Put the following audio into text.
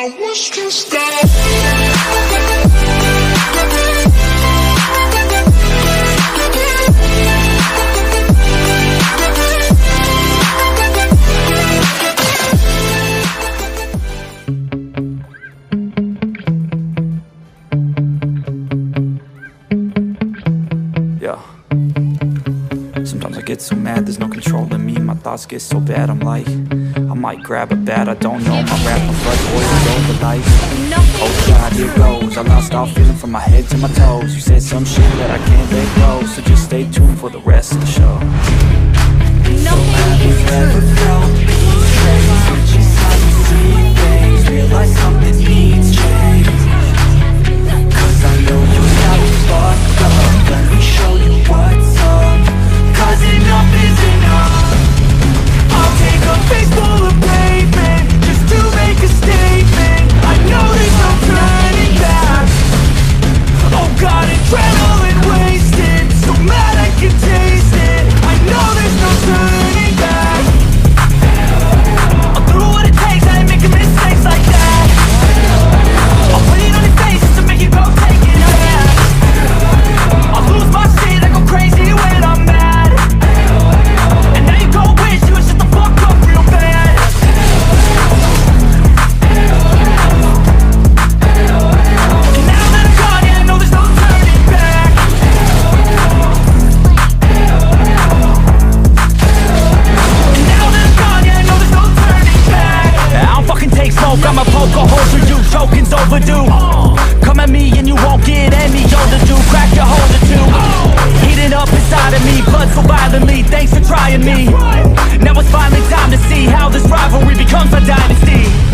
I was just there. Sometimes I get so mad, there's no controlling me. My thoughts get so bad, I'm like, I might grab a bat, I don't know. My rap, I'm like oil over like, oh God, here goes. I lost all feeling from my head to my toes. You said some shit that I can't let go, so just stay tuned for the rest of the show. So have you ever felt these days, switches how you see things, realize something needs change? Cause I know you got me fucked up, let me show you what's up. Cause enough is enough. I'll take a face full of pavement just to make a statement. I know there's no turning back. Oh God, adrenaline wasted, so mad I can taste it. I know there's no turning back. I'll do what it takes, I ain't making mistakes like that. I'll put it on your face just to make you go take it back. I'll lose my shit, I go crazy when I'm mad. I'ma poke a hole through you, choking's overdue. Come at me and you won't get any older, dude. Crack your hold or two. Heating up inside of me, blood so violently. Thanks for trying me. Now it's finally time to see how this rivalry becomes a dynasty.